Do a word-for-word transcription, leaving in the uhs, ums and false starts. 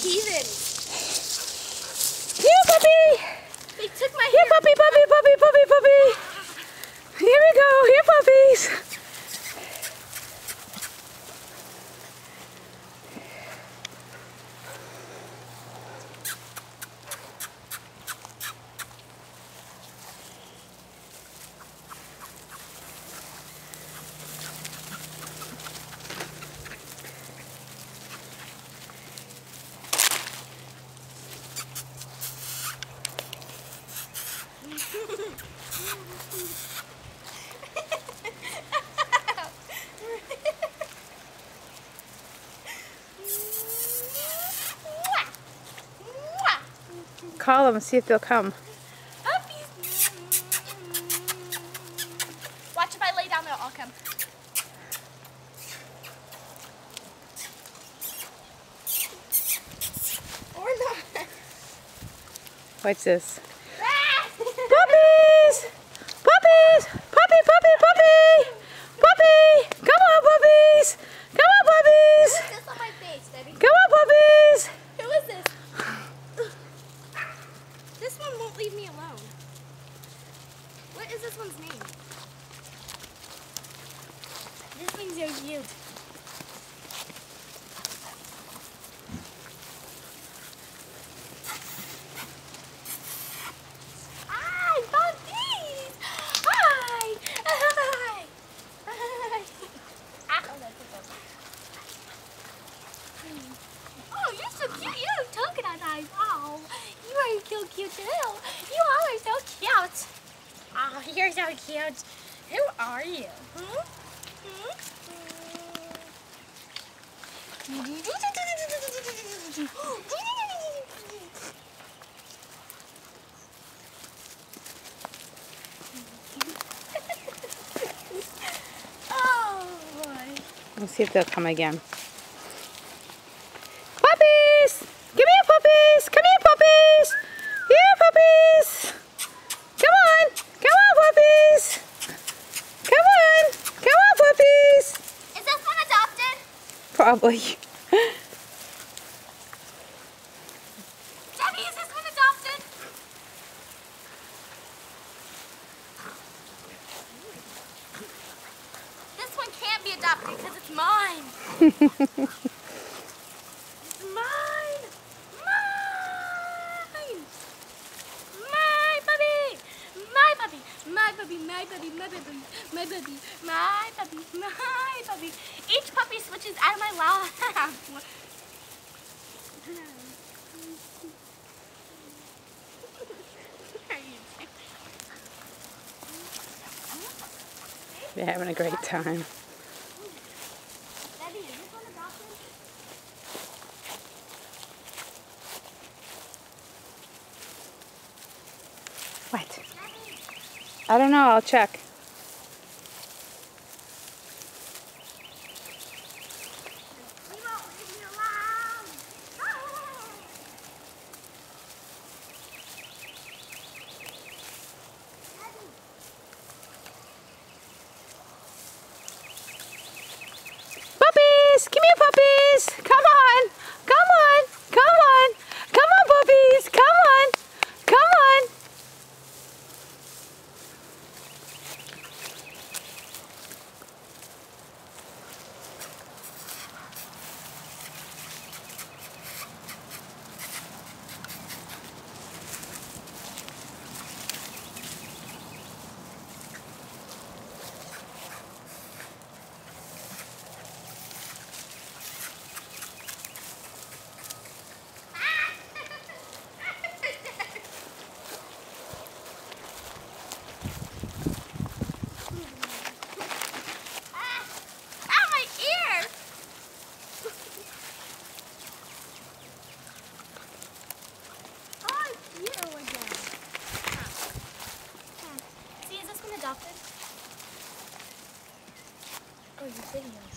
heathens. Here, puppy. They took my Here, puppy, puppy, puppy, puppy, puppy. Here we go. Here, puppies. Call them and see if they'll come. Watch, if I lay down there, I'll come. Or not. What's this? Puppies! Puppies! Puppy, puppy, puppy! Puppy! Come on, puppies! Come on, puppies! Who is this on my face, Debbie? Come on, puppies! Who is this? This one won't leave me alone. What is this one's name? This one's so cute. Hi, puppies! Hi! Hi! Hi! Ah, oh, that's a puppy. Oh, you're so cute. You have coconut eyes. Oh, you are so cute too. You all are so cute. Oh, you're so cute. Who are you? Hmm? Hmm? Oh, boy. We'll see if they'll come again. Puppies! Give me your puppies! Come here, puppies! Here, puppies! Come on! Come on, puppies! Come on! Come on, puppies! Is this one adopted? Probably. Debbie, is this one adopted? This one can't be adopted because it's mine. It's mine. Mine. My puppy. My puppy. My puppy. My puppy. My puppy. My puppy. My puppy. My puppy. Each puppy switches out of my lap. They're having a great time. Debbie, is this one adopted? What? I don't know. I'll check. You won't leave me alone. Puppies! Give me your puppies! Come on! Come on! Come on! Come on, puppies! Come on! Come on! adopted? Oh, you're video.